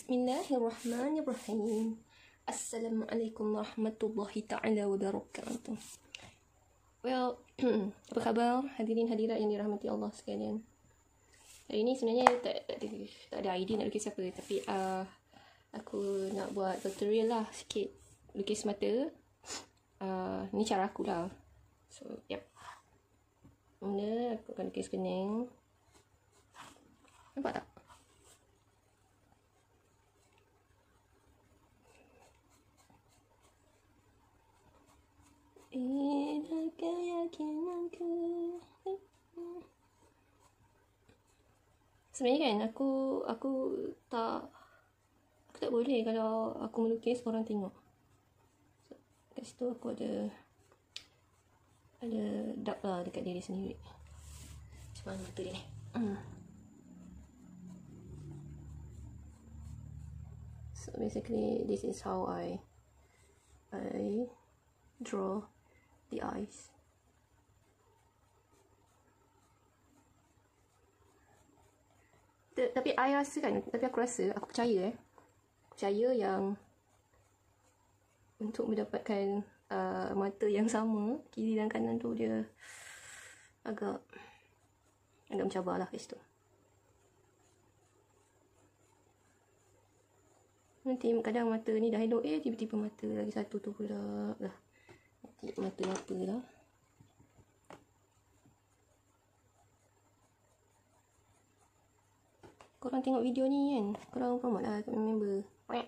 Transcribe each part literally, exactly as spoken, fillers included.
Bismillahirrahmanirrahim. Assalamualaikum warahmatullahi ta'ala wabarakatuh. Well, apa khabar hadirin hadirat yang dirahmati Allah sekalian? Hari ni sebenarnya tak, tak, ada, tak ada idea nak lukis apa, tapi uh, aku nak buat tutorial lah sikit lukis mata. Uh, ni cara aku lah. So, yep. Mula aku akan lukis kening. Nampak tak? Inilah keyakinanku. Sebenarnya kan aku aku tak aku tak boleh kalau aku melukis orang tengok. So, kat situ aku ada ada dark lah dekat diri sendiri. Macam mana mata dia ni? Hmm. So basically this is how I I draw the eyes. Tapi I rasa kan, tapi aku rasa, aku percaya eh, percaya yang untuk mendapatkan uh, mata yang sama, kiri dan kanan tu dia agak agak mencabar lah kat situ. Nanti kadang mata ni dah elok, eh tiba-tiba mata lagi satu tu pula lah. Nanti mata apa lah. Korang tengok video ni kan, korang promote lah kat member.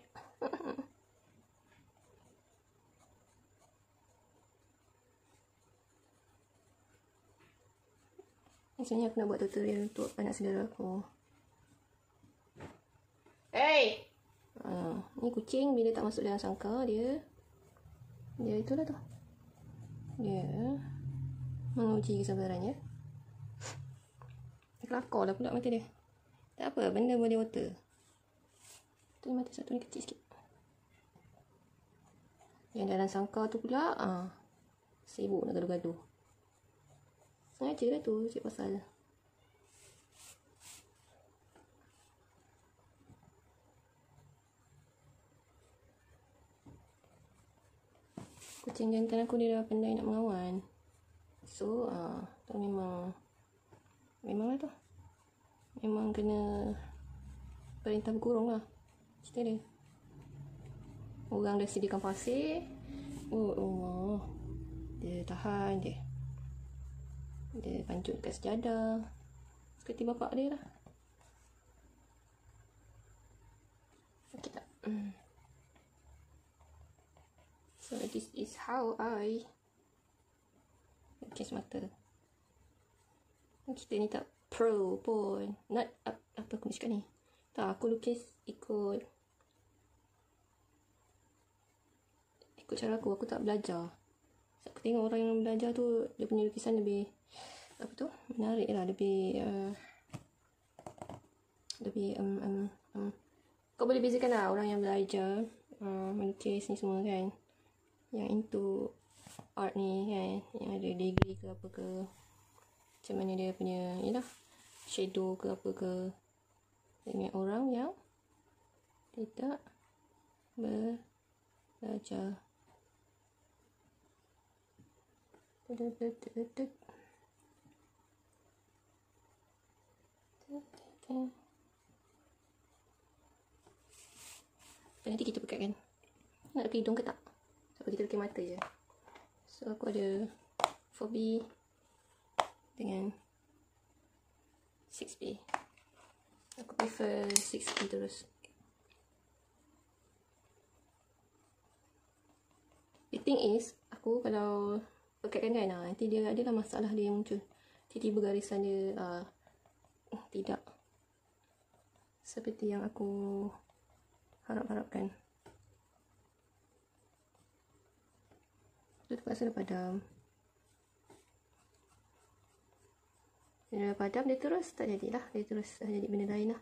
Sebenarnya aku nak buat tutorial untuk anak saudara aku. Hey! Uh, ni kucing bila tak masuk dalam sangkar dia dia itulah tu, dia menguji kesabarannya. Kelakar lah pula mata dia. Tak apa, benda boleh water. Tu mata satu ni kecil sikit. Yang dalam sangkar tu pula ah, sibuk nak gaduh-gaduh. Sengaja lah tu cik pasal. Kucing jantan aku dia dah pandai nak mengawan. So, ah, tu memang memang lah tu. Memang kena perintah berkurung lah cerita dia. Orang dah sediakan pasir. Oh Allah, dia tahan je. Dia pancut kat sejadah seperti bapak dia lah. Okey tak? So this is how I lukis mata. Kita ni tak pro pun. Not up, apa aku nak cakap ni. Tak, aku lukis ikut ikut cara aku. Aku tak belajar. So, aku tengok orang yang belajar tu, dia punya lukisan lebih apa tu, menarik lah. Lebih uh, lebih um, um, um. Kau boleh bezakan lah orang yang belajar uh, melukis ni semua kan, yang into art ni kan, yang ada degree ke apa ke, macam mana dia punya yalah shadow ke apa ke, dengan orang yang tidak belajar. Nanti kita pekat kan, nak pakai hidung ke tak? Sebab kita pakai mata je. So aku ada four B dengan six B. Aku prefer six B terus. The thing is, aku kalau pekatkan kan, nanti dia adalah masalah dia yang muncul. Tiba-tiba garisan dia uh, tidak seperti yang aku harap-harapkan. Itu terpaksa dah padam. Dia dah padam, dia terus tak jadilah. Dia terus jadi benda lain lah.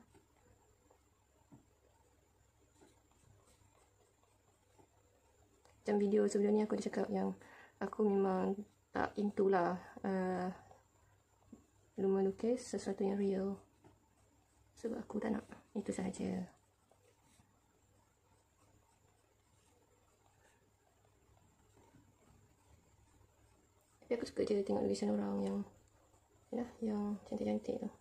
Macam video sebelum ni aku dah cakap yang aku memang tak into lah uh, melukis sesuatu yang real. Sebab aku tak nak. Itu sahaja. Tapi aku suka je tengok lukisan orang yang ya, yang cantik-cantik tu.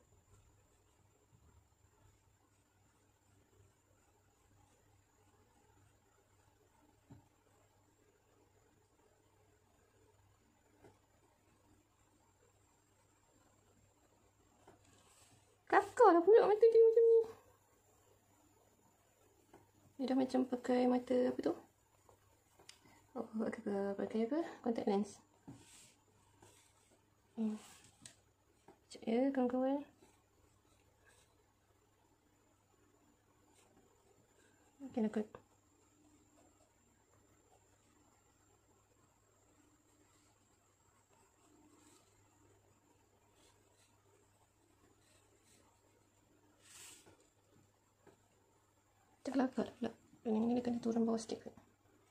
Kakak lah pula mata dia macam ni. Dia dah macam pakai mata apa tu? Oh, pakai, pakai apa? Contact lens. Hmm. Sekejap ya kawan-kawan. Okay, nak kot. Tak kelakar pula. Yang ni dia kena turun bawah sikit kot.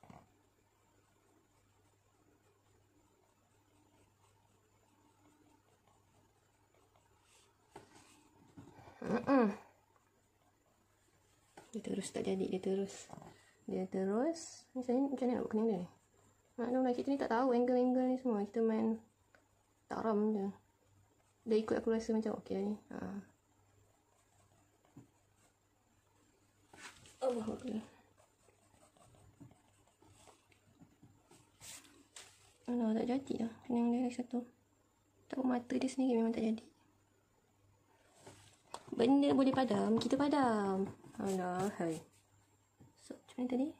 Mm-mm. Dia terus tak jadi. Dia terus. Dia terus. Misalnya macam mana nak buat kening dia ni? Maklumlah kita ni tak tahu angle-angle ni semua. Kita main taram je. Dia ikut aku rasa macam okey lah ni. Haa. Allah Allah. Alah, tak jadi lah. Kening dia lagi satu. Tahu mata dia sendiri memang tak jadi. Benda boleh padam, kita padam. Alah, hai. So, macam mana tadi?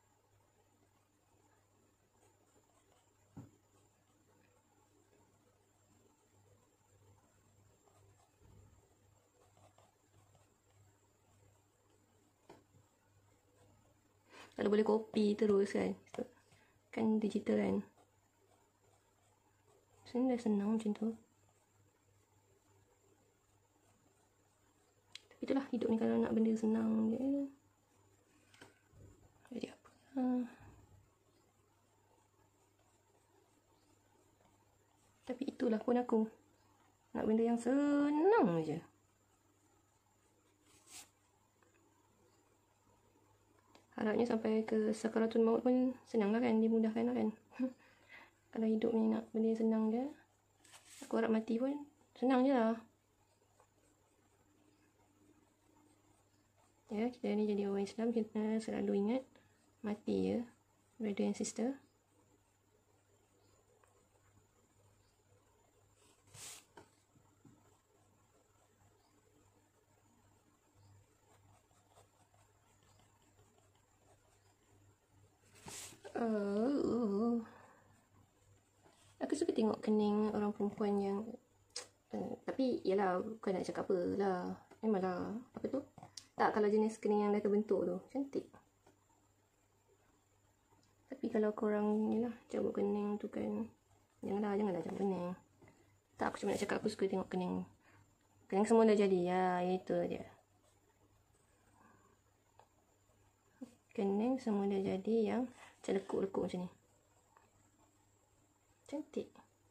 Kalau boleh copy terus kan. Kan digital kan. Sebenarnya dah senang macam tu. Tapi itulah hidup ni, kalau nak benda senang je. Jadi apa? Tapi itulah pun aku. Nak benda yang senang je. Harapnya sampai ke sakaratul maut pun senang lah kan, dimudahkan lah kan. Kalau hidup ni nak benda yang senang je, aku harap mati pun senang je lah. Ya, kita ni jadi orang Islam, kita selalu ingat mati ya, brother and sister. Oh. Aku suka tengok kening orang perempuan yang uh, tapi yalah, bukan nak cakap apa lah. Memanglah apa tu? Tak, kalau jenis kening yang dah terbentuk tu cantik. Tapi kalau korang yalah cabut kening tu kan, janganlah, janganlah cabut kening. Tak, aku cuma nak cakap aku suka tengok kening. Kening semua dah jadi ya, itu dia. Kening semua dah jadi yang macam lekuk-lekuk macam ni. Cantik.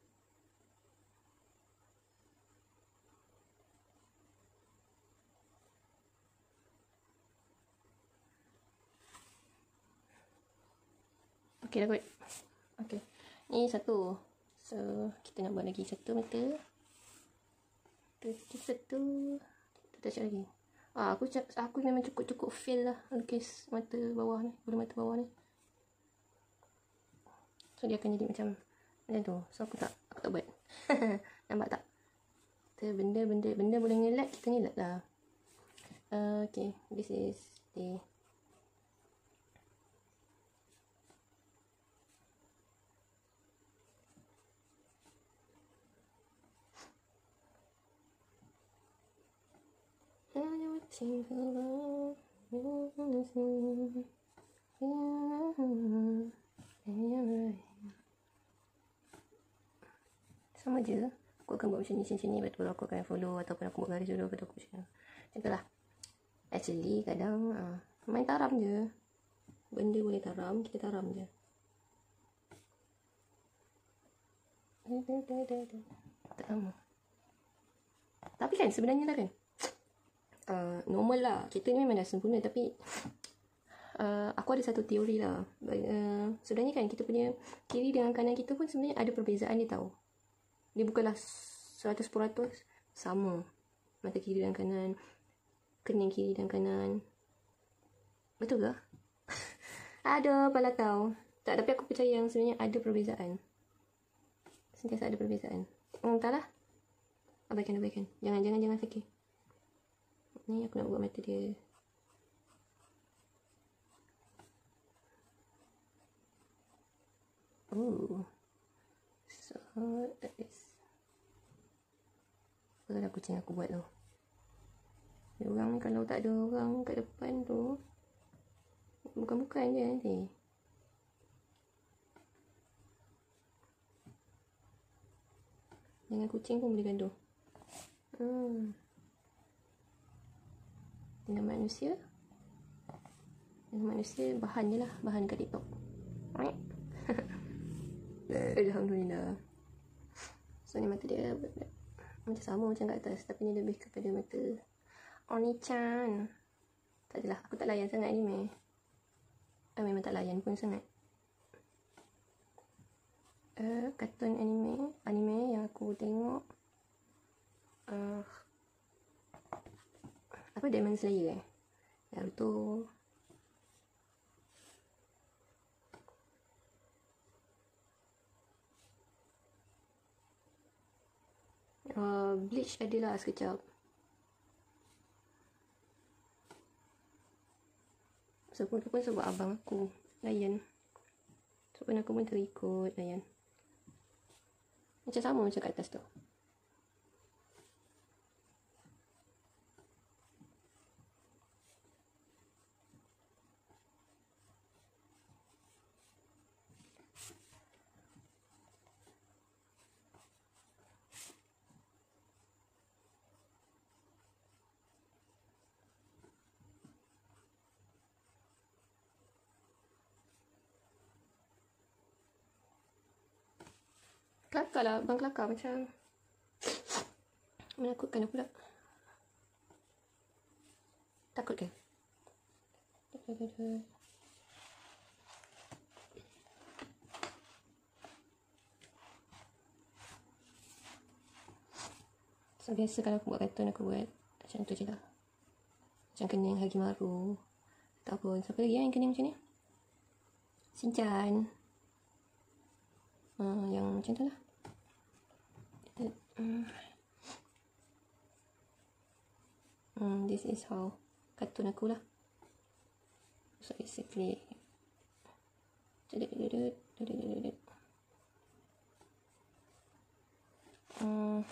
Okey dah kot. Okey. Ni satu. So, kita nak buat lagi satu mata. Lagi satu. Kita cak lagi. Ah, aku aku memang cukup-cukup feel lah lukis mata bawah ni, bulu mata bawah ni. So dia akan jadi macam macam tu. So aku tak aku tak buat. Nampak tak? Kita benda-benda benda boleh ngelat, kita ngelat lah. Uh, okay, this is the sama je. Aku akan buat macam ni, macam ni, betul aku akan follow ataupun aku buat garis dulu, betul aku macam macam tu lah. Actually kadang uh, main taram je. Benda boleh taram, kita taram je. Tak lama. Tapi kan sebenarnya lah kan, uh, normal lah. Kita ni memang dah sempurna, tapi uh, aku ada satu teori lah. Uh, sebenarnya kan kita punya kiri dengan kanan kita pun sebenarnya ada perbezaan dia tahu. Dia bukanlah seratus peratus sama. Mata kiri dan kanan, kening kiri dan kanan. Betul ke? Ada pala kau. Tak, tapi aku percaya yang sebenarnya ada perbezaan. Sentiasa ada perbezaan. Hmm, tak lah. Abaikan, abaikan. Jangan, jangan, jangan fikir. Ni aku nak buat mata dia. Oh. So, that is. Apa lah kucing aku buat tu. Dia orang ni kalau tak ada orang kat depan tu, bukan-bukan je nanti. Dengan kucing pun boleh gaduh. Hmm. Dengan manusia, dengan manusia bahan je lah. Bahan kat TikTok. Alhamdulillah. So ni mata dia macam sama macam kat atas, tapi ni lebih kepada mata Oni-chan. Tak adalah, aku tak layan sangat anime. Ah, memang tak layan pun sangat. Uh, kartun anime anime yang aku tengok, uh, apa, Demon Slayer eh? Naruto. Uh, Bleach adalah sekejap. Sebab tu pun sebab abang aku layan. Sebab aku pun terikut layan. Macam sama macam kat atas tu. Kelakar lah, abang kelakar macam menakutkan aku pula. Takut ke? So biasa kalau aku buat kartun, aku buat macam tu je lah. Macam kening Hagimaru ataupun siapa lagi yang kening macam ni? Shinchan. Uh, yang macam tu lah. Hmm. Hmm, this is how kartun aku lah. So basically, hmm.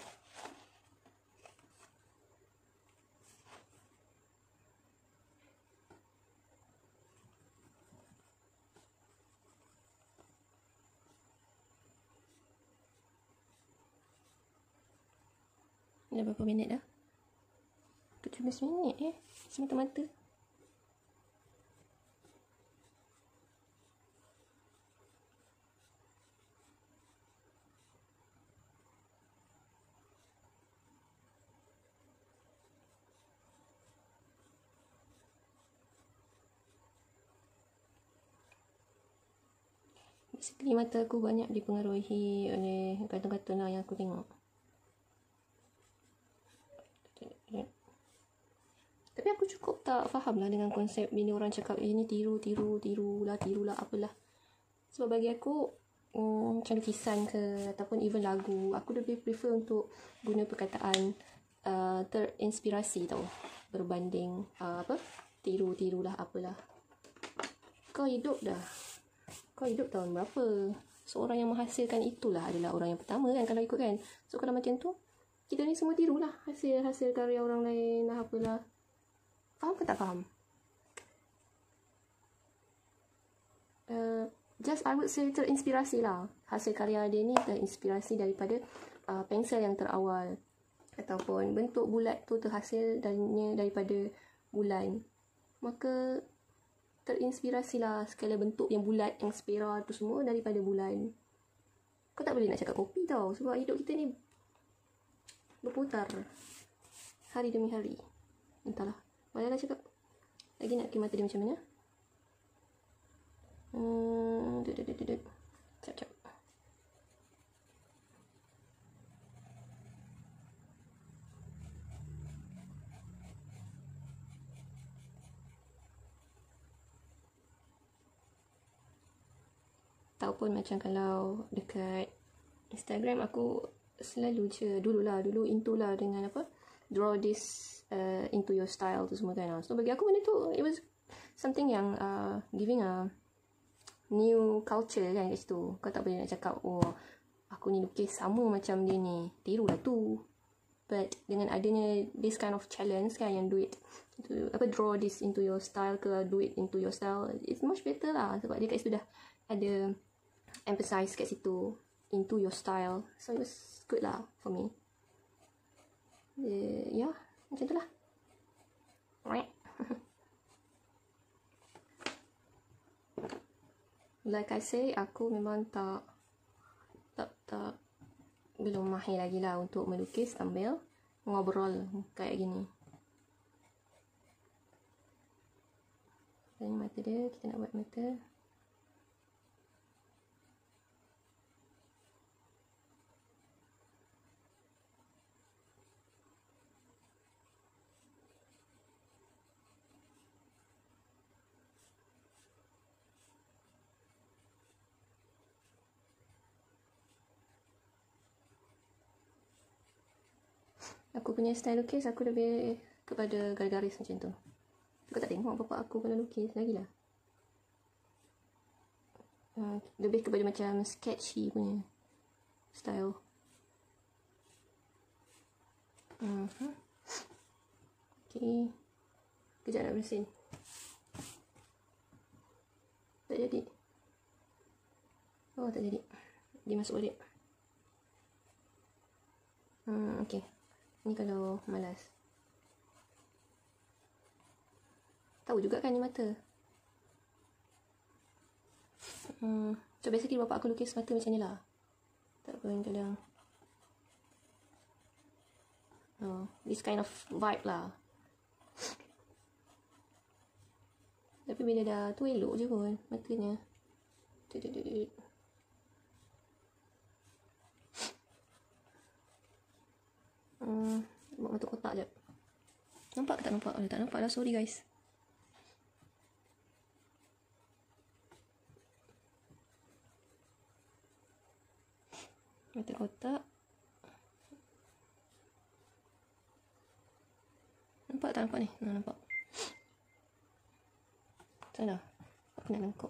Dah berapa minit dah? tujuh belas minit eh. Semata-mata. Basically mata aku banyak dipengaruhi oleh kartun-kartun lah yang aku tengok. Tapi aku cukup tak faham lah dengan konsep bila orang cakap eh ni tiru, tiru, tiru lah, tiru lah, apalah. Sebab bagi aku, hmm, macam lukisan ke ataupun even lagu, aku lebih prefer untuk guna perkataan uh, terinspirasi tau, berbanding uh, apa, tiru-tiru lah, apalah. Kau hidup dah, kau hidup tahun berapa? Seorang yang menghasilkan itulah adalah orang yang pertama kan, kalau ikut kan. So kalau macam tu, kita ni semua tiru lah hasil-hasil karya orang lain lah, apalah. Faham ke tak faham? Uh, just I would say terinspirasi lah. Hasil karya dia ni terinspirasi daripada uh, pensel yang terawal. Ataupun bentuk bulat tu terhasil darinya daripada bulan. Maka terinspirasilah segala bentuk yang bulat, yang spiral tu semua daripada bulan. Kau tak boleh nak cakap kopi tau. Sebab hidup kita ni berputar hari demi hari. Entahlah. Malah cakap lagi nak pergi mata dia macam mana? Hmm, duduk, duduk, duduk. Sekejap, sekejap. Ataupun macam kalau dekat Instagram aku selalu je, dululah, dulu into lah dengan apa, draw this uh, into your style tu semua kan. So bagi aku benda tu, it was something yang uh, giving a new culture kan kat situ. Kau tak boleh nak cakap, oh aku ni lukis sama macam dia ni, tiru lah tu. But dengan adanya this kind of challenge kan, yang do it to, apa, draw this into your style ke, do it into your style, it's much better lah. Sebab dia kat situ dah ada emphasize kat situ, into your style. So it was good lah for me. uh, Ya, yeah, macam tu lah. Like I say, aku memang tak tak tak belum mahir lagi lah untuk melukis sambil ngobrol kayak gini. Ini mata dia, kita nak buat mata. Aku punya style lukis, aku lebih kepada garis-garis macam tu. Kau tak tengok bapak aku kalau lukis lagi lah. Uh, lebih kepada macam sketchy punya style. Uh-huh. Okay. Kejap nak bersin. Tak jadi. Oh, tak jadi. Dia masuk balik. Hmm, okay. Ni kalau malas. Tahu juga kan ni mata. Hmm. So basically bapak aku lukis mata macam ni lah. Tak pun kadang. Oh, this kind of vibe lah. Tapi bila dah tu elok je pun matanya. Tudududud. Hmm, buat mata kotak je. Nampak ke tak nampak? Oh, tak nampak lah, sorry guys. Mata kotak. Nampak tak nampak ni? Nah, nampak. Salah. Aku nak lengkap.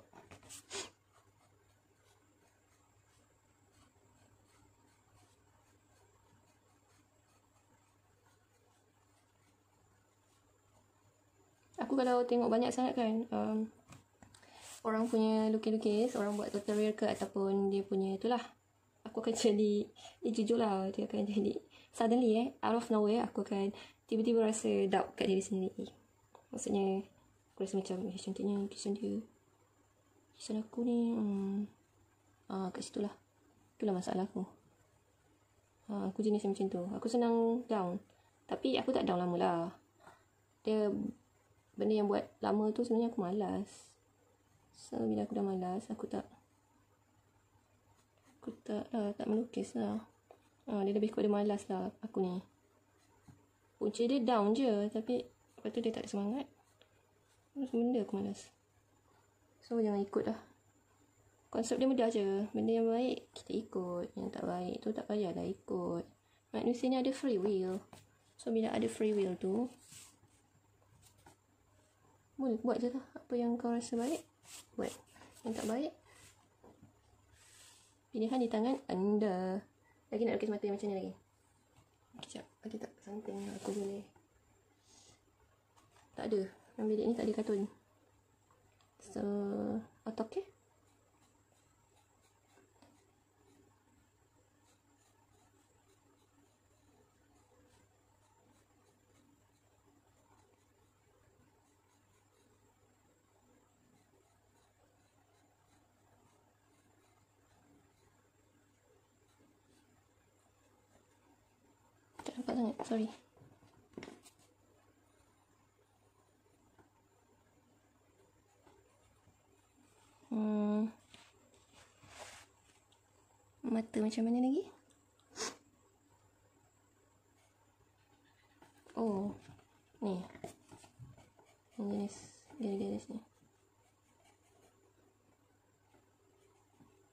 Aku kalau tengok banyak sangat kan, um, orang punya lukis-lukis, orang buat tutorial ke ataupun dia punya itulah, aku akan jadi, eh jujur lah, dia akan jadi suddenly eh, out of nowhere aku akan tiba-tiba rasa doubt kat diri sendiri. Maksudnya aku rasa macam, eh cantiknya lukisan dia, lukisan aku ni, hmm, ah, kat situ lah, itulah masalah aku. ah, Aku jenis macam tu, aku senang down. Tapi aku tak down lama lah. Dia benda yang buat lama tu sebenarnya aku malas. So bila aku dah malas, aku tak Aku tak lah, tak melukis lah. ha, Dia lebih kepada malas lah aku ni. Punca dia down je, tapi lepas tu dia tak ada semangat. Terus benda aku malas. So jangan ikut lah. Konsep dia mudah je. Benda yang baik kita ikut, yang tak baik tu tak payahlah ikut. Manusia ni ada free will. So bila ada free will tu, boleh buat je lah apa yang kau rasa baik, buat. Yang tak baik, pilihan di tangan anda. Lagi nak lukis mata yang macam ni lagi. Sekejap, ada tak something aku boleh. Tak ada, dalam bilik ni tak ada kartun. So, otak okay. Tak nampak sangat, sorry. Hmm. Mata macam mana lagi? Oh, ni. Jenis garis-garis ni.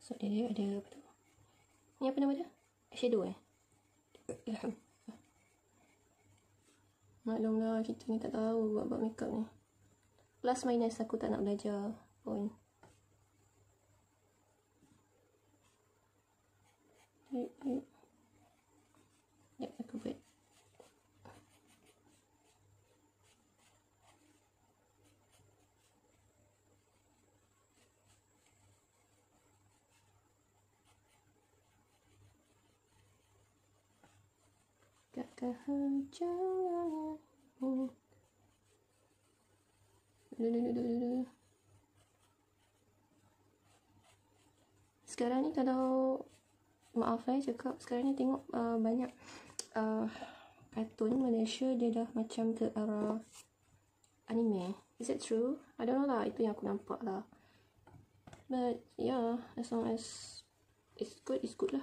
So dia ada apa tu? Ni apa nama dia? Shadow eh? Ilham. Maklumlah kita ni tak tahu buat-buat makeup ni. Plus minus aku tak nak belajar pun. Yep, aku buat. Kakak jangan. Sekarang ni kalau maaf eh cakap, sekarang ni tengok uh, banyak uh, kartun Malaysia dia dah macam ke arah anime. Is that true? I don't know lah, itu yang aku nampak lah. But yeah, as long as it's good, it's good lah.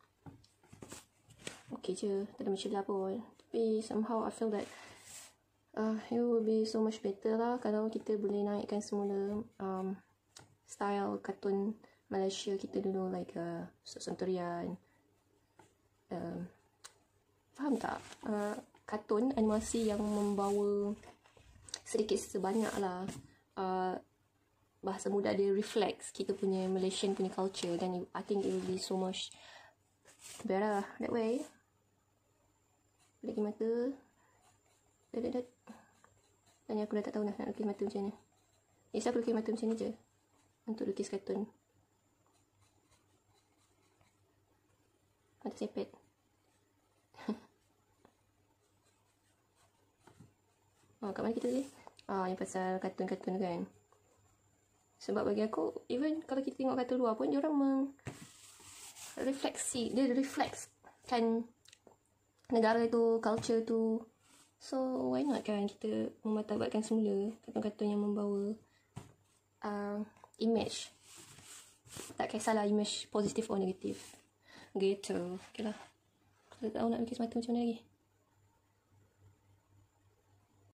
Okay je, tak ada masalah pun. Tapi somehow I feel that uh, it will be so much better lah kalau kita boleh naikkan semula um, style kartun Malaysia kita dulu, like uh, Santurian. Um, faham tak? Uh, kartun animasi yang membawa sedikit sebanyak lah uh, bahasa muda dia reflects kita punya Malaysian punya culture, dan I think it will be so much better that way. Lagi mata. Dah, dah, dah. Dan aku dah tak tahu nak, nak lukis mata macam mana. Yes, aku lukis mata macam ni je untuk lukis kartun. Mata sepet. Oh, kat mana kita tadi? Ah, yang pasal kartun-kartun kan. Sebab bagi aku, even kalau kita tengok kartun luar pun, dia orang meng refleksi, dia reflects kan negara tu, culture tu. So why not kan kita memartabatkan semula kartun-kartun yang membawa uh, image, tak kisahlah image positif atau negatif gitu. Okay lah, aku tak tahu nak lukis mata macam mana lagi.